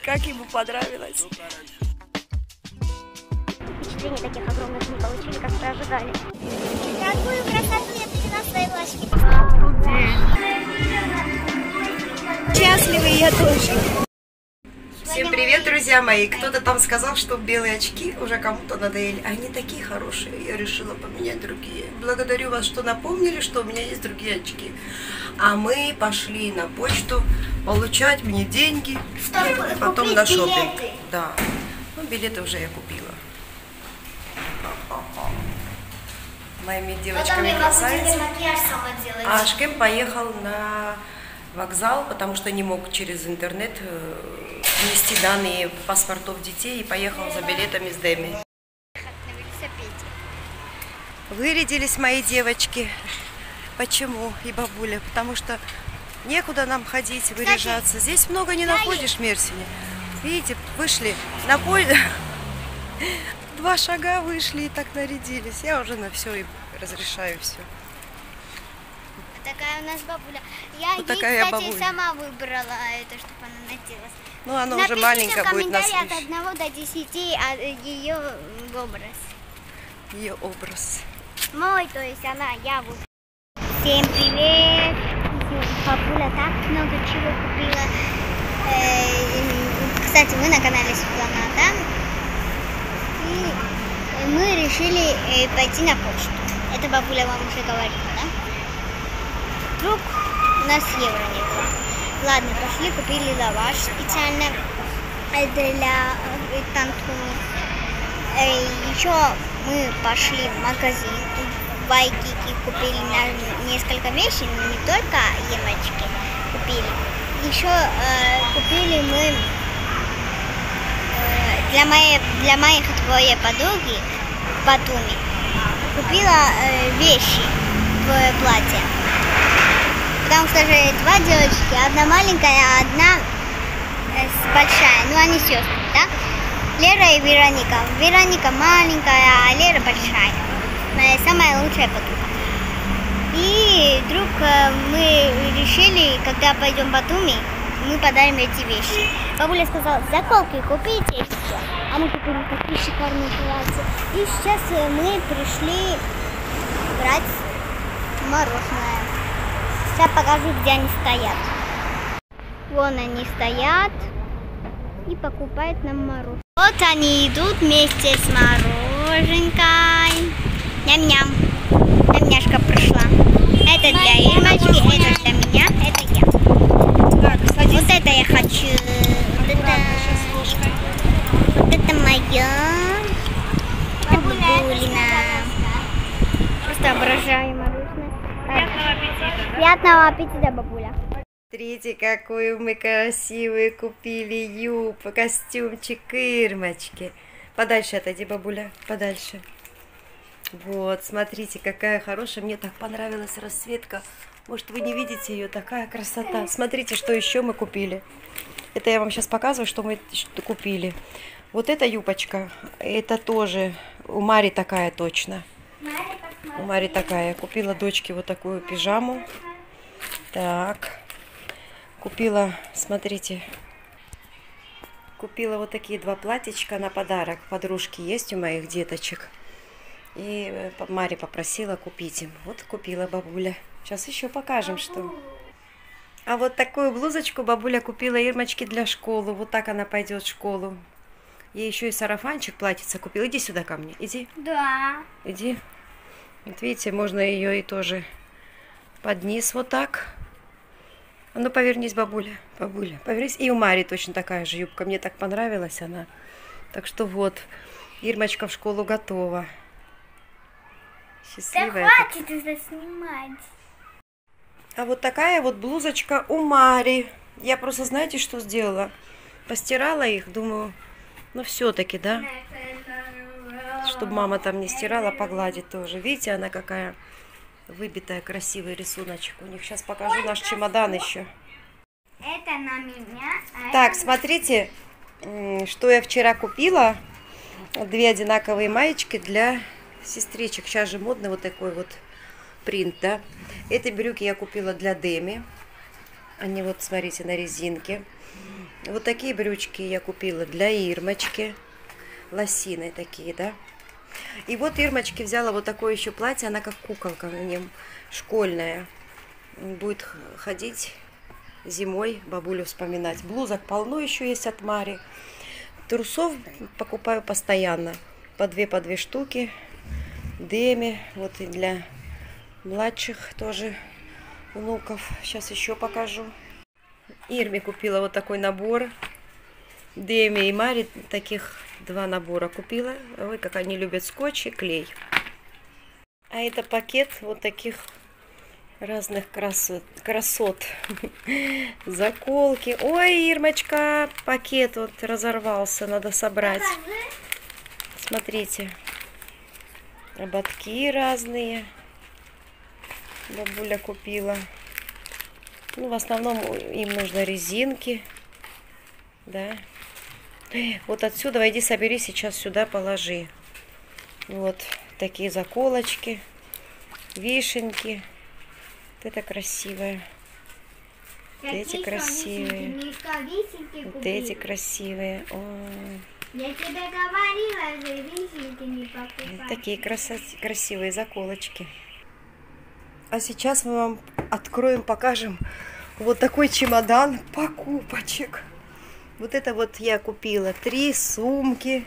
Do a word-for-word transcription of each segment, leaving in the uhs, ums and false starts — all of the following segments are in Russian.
как ему понравилось. Впечатлений таких огромных не получили, как вы ожидали. Какую красоту я привела в своей ложке. Счастливый я тоже. Всем привет, друзья мои! Кто-то там сказал, что белые очки уже кому-то надоели. Они такие хорошие, я решила поменять другие. Благодарю вас, что напомнили, что у меня есть другие очки. А мы пошли на почту получать мне деньги, Чтобы потом на шопинг. билеты. Да, ну билеты уже я купила. Моими девочками красавицами. А Ашкем поехал на вокзал, потому что не мог через интернет внести данные паспортов детей и поехал за билетами с Дэми. Вырядились мои девочки. Почему? И бабуля. Потому что некуда нам ходить, выряжаться. Здесь много не находишь в Мерсине. Видите, вышли на поезд. Два шага вышли и так нарядились. Я уже на все и разрешаю все. Такая у нас бабуля. Я Вот ей, такая кстати, бабуля. сама выбрала это, чтобы она наделась. Ну, она Напишите уже маленькая в будет на комментарии от слышь. одного до десяти а, ее образ. Ее образ. Мой, то есть она, я буду. Всем привет! Бабуля так много чего купила. Э, Кстати, мы на канале Светлана, да? И мы решили э, пойти на почту. Это бабуля вам уже говорила, да? Вдруг у нас евро не было. Ладно, пошли, купили лаваш специально для Тантхуны. Еще мы пошли в магазин, в Вайкики, купили на несколько вещей, но не только емочки купили. Еще э, купили мы э, для, моей, для моих двое подруги в Батуми. Купила э, вещи в платье. Потому что же два девочки, одна маленькая, а одна э, большая. Ну, они сестры, да? Лера и Вероника. Вероника маленькая, а Лера большая. Моя самая лучшая подруга. И вдруг э, мы решили, когда пойдем в Батуми, мы подарим эти вещи. Бабуля сказала, заколки купите и все. А мы купили такие шикарные платья. И сейчас э, мы пришли брать мороженое. Сейчас покажу, где они стоят. Вон они стоят и покупают нам мороженое. Вот они идут вместе с мороженкой. Ням-ням. Ням-няшка пришла. Это для Ирмочки, это для меня, это я. Так, садись. Вот это я хочу. Вот это, вот это моя. Это бабулина. Просто обожаю мороженое. Приятного аппетита, да? Приятного аппетита, бабуля. Смотрите, какую мы красивую купили юбку, костюмчик Ирмочки. Подальше отойди, бабуля, подальше. Вот, смотрите, какая хорошая. Мне так понравилась расцветка. Может, вы не видите ее, такая красота. Смотрите, что еще мы купили. Это я вам сейчас показываю, что мы купили. Вот эта юбочка, это тоже у Мари такая точно. У Мари такая. Купила дочке вот такую пижаму. Так. Купила, смотрите. Купила вот такие два платьичка на подарок. Подружки есть у моих деточек. И Мари попросила купить им. Вот купила бабуля. Сейчас еще покажем, что. А вот такую блузочку бабуля купила Ирмочке для школы. Вот так она пойдет в школу. Ей еще и сарафанчик платьице купила. Иди сюда ко мне. Иди. Да. Иди. Вот видите, можно ее и тоже под низ вот так. А ну повернись, бабуля. Бабуля, повернись. И у Мари точно такая же юбка. Мне так понравилась она. Так что вот, Ирмочка в школу готова. Счастливая. Да хватит это снимать. А вот такая вот блузочка у Мари. Я просто, знаете, что сделала? Постирала их, думаю, ну все-таки, да? Чтобы мама там не стирала, погладить тоже. Видите, она какая выбитая, красивый рисуночек. У них сейчас покажу наш чемодан еще. Это на меня. А Так, это... смотрите, что я вчера купила. Две одинаковые маечки для сестричек. Сейчас же модный вот такой вот принт, да. Эти брюки я купила для Дэми. Они вот, смотрите, на резинке. Вот такие брючки я купила для Ирмочки. Лосины такие, да. И вот Ирмочке взяла вот такое еще платье. Она как куколка на нем, школьная. Будет ходить зимой, бабулю вспоминать. Блузок полно еще есть от Мари. Трусов покупаю постоянно. По две, по две штуки. Деми. Вот и для младших тоже внуков. Сейчас еще покажу. Ирме купила вот такой набор. Деми и Мари таких два набора купила. Ой, как они любят скотч и клей. А это пакет вот таких разных красот. красот. Заколки. Ой, Ирмочка, пакет вот разорвался. Надо собрать. Смотрите. Ободки разные. Бабуля купила. Ну, в основном им нужно резинки. Да. Вот отсюда иди собери, сейчас сюда положи. Вот такие заколочки. Вишенки. Вот это красивое. Вот эти красивые. Вот эти красивые. Ой. Я тебе говорила же, вишенки не покупать. Такие красо- красивые заколочки. А сейчас мы вам откроем, покажем вот такой чемодан покупочек. Вот это вот я купила три сумки.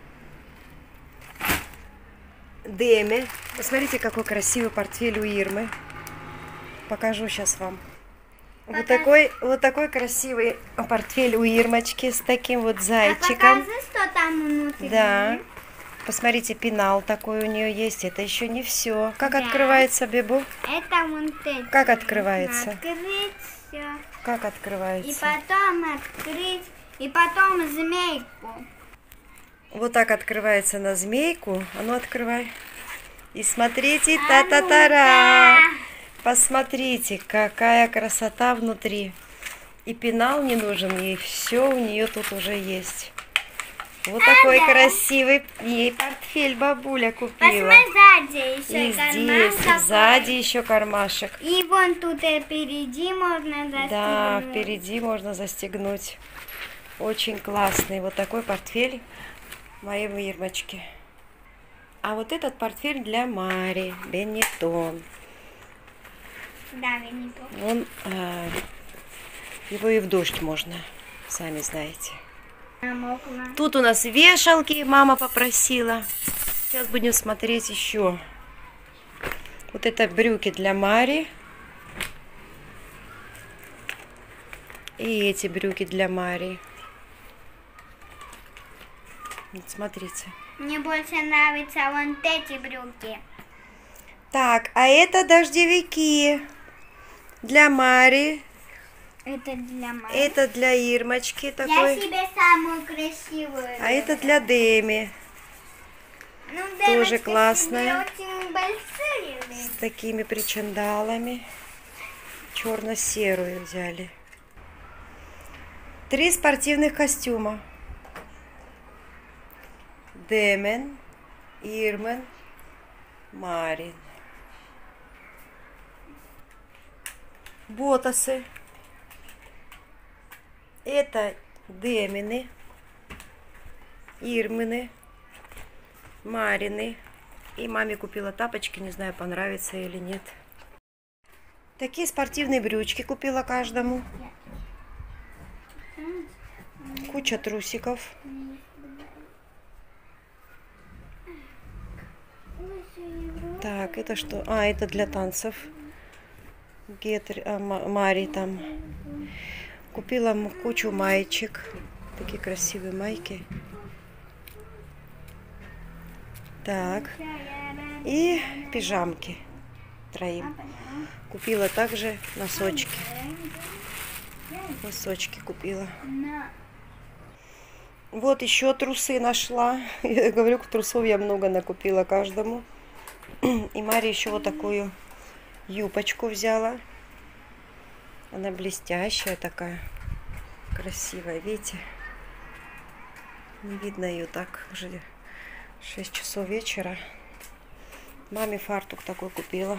Деми. Посмотрите, какой красивый портфель у Ирмы. Покажу сейчас вам. Вот такой, вот такой красивый портфель у Ирмочки с таким вот зайчиком. А покажи, что там внутри. Да. Посмотрите, пенал такой у нее есть. Это еще не все. Как Да. открывается, Бебу? Это вот это. Как открывается? Открыть все. Как И открывается? потом открыть. И потом змейку. Вот так открывается на змейку. А ну открывай. И смотрите, А та-та-тара! ну-ка. Посмотрите, какая красота внутри. И пенал не нужен, и все у нее тут уже есть. Вот такой да. красивый ей портфель бабуля купила. Посмотри, сзади еще И карман здесь, такой. сзади еще кармашек. И вон тут и впереди можно застегнуть. Да, впереди можно застегнуть. Очень классный вот такой портфель моей Ирмочки. А вот этот портфель для Мари, Бенетон. Да, не то. Он, а, его и в дождь можно, сами знаете. Намокла. Тут у нас вешалки, мама попросила. Сейчас будем смотреть еще. Вот это брюки для Мари. И эти брюки для Мари. Вот смотрите. Мне больше нравятся вон эти брюки. Так, а это дождевики для Мари. Это для мамы. Это для Ирмочки Я такой. себе самую красивую. А это для Деми. Ну, тоже девочка, классная. себе очень большие. С такими причиндалами. Черно-серую взяли. Три спортивных костюма. Демен, Ирмен, Марин. Ботасы. Это Демины, Ирмины, Марины. И маме купила тапочки, не знаю, понравится или нет. Такие спортивные брючки купила каждому. Куча трусиков. Так, это что? А, это для танцев. Гетри, а, Мари там. Купила кучу маечек. Такие красивые майки. Так. И пижамки. Троим. Купила также носочки. Носочки купила. Вот еще трусы нашла. Я говорю, трусов я много накупила каждому. И Мария еще вот такую юбочку взяла. Она блестящая такая. Красивая, видите? Не видно ее так. Уже шесть часов вечера. Маме фартук такой купила.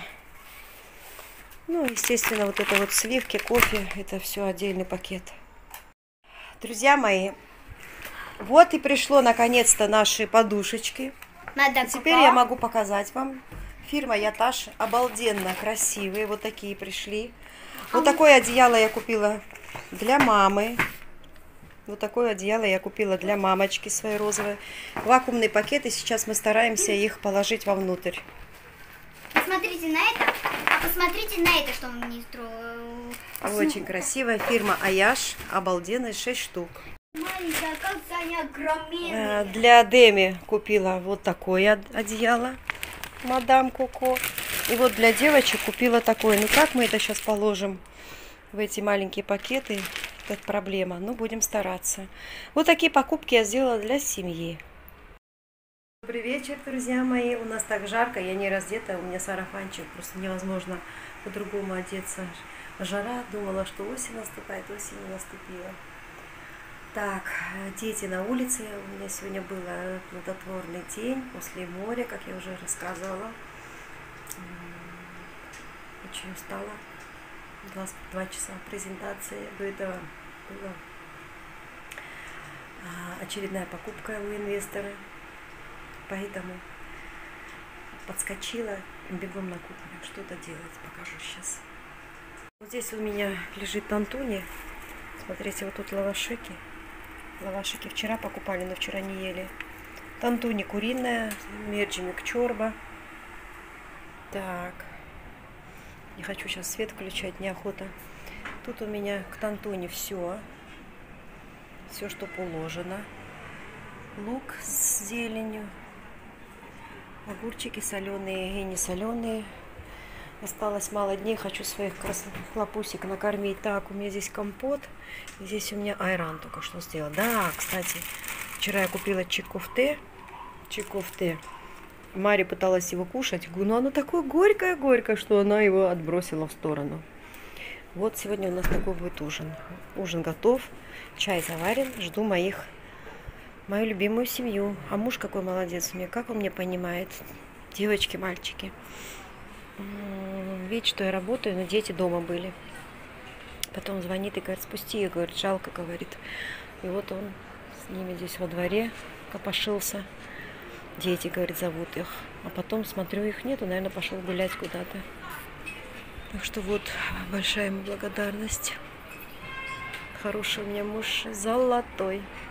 Ну, естественно, вот это вот сливки, кофе. Это все отдельный пакет. Друзья мои, вот и пришло наконец-то наши подушечки. Надо Теперь я могу показать вам. Фирма Яташ, обалденно красивые, вот такие пришли. Вот такое одеяло я купила для мамы. Вот такое одеяло я купила для мамочки своей розовой. Вакуумный пакет, и сейчас мы стараемся их положить вовнутрь. Посмотрите на это, а посмотрите на это, что он мне строил. Очень красивая фирма Аяш, обалденные шесть штук. Маленькая, как они огроменные. Э, Для Деми купила вот такое одеяло, мадам Коко. И вот для девочек купила такое. Ну как мы это сейчас положим в эти маленькие пакеты? Это проблема. Ну будем стараться. Вот такие покупки я сделала для семьи. Добрый вечер, друзья мои. У нас так жарко, я не раздета, у меня сарафанчик, просто невозможно по-другому одеться. Жара, думала, что осень наступает, осень не наступила. Так, дети на улице. У меня сегодня был плодотворный день после моря, как я уже рассказывала. Очень устала. двадцать два часа презентации. До этого была очередная покупка у инвестора. Поэтому подскочила бегом на кухню. Что-то делать, покажу сейчас. Вот здесь у меня лежит тантуни. Смотрите, вот тут лавашики. Лавашики вчера покупали, но вчера не ели. Тантуни куриная, мерджимик чорба. Так. Не хочу сейчас свет включать, неохота. Тут у меня к тантуни все. Все, что положено. Лук с зеленью. Огурчики соленые и не соленые. Осталось мало дней, хочу своих хлопусик накормить. Так, у меня здесь компот. Здесь у меня айран только что сделал. Да, кстати, вчера я купила чикофте. Чикофте. Мария пыталась его кушать. Но оно такое горькое-горькое, что она его отбросила в сторону. Вот сегодня у нас такой будет ужин. Ужин готов. Чай заварен. Жду моих, мою любимую семью. А муж какой молодец у меня. Как он меня понимает. Девочки, мальчики. Видите, что я работаю, но дети дома были. Потом звонит и говорит, спусти. Я говорю, жалко, говорит. И вот он с ними здесь во дворе копошился. Дети, говорит, зовут их. А потом смотрю, их нету, наверное, пошел гулять куда-то. Так что вот, большая ему благодарность. Хороший у меня муж, золотой.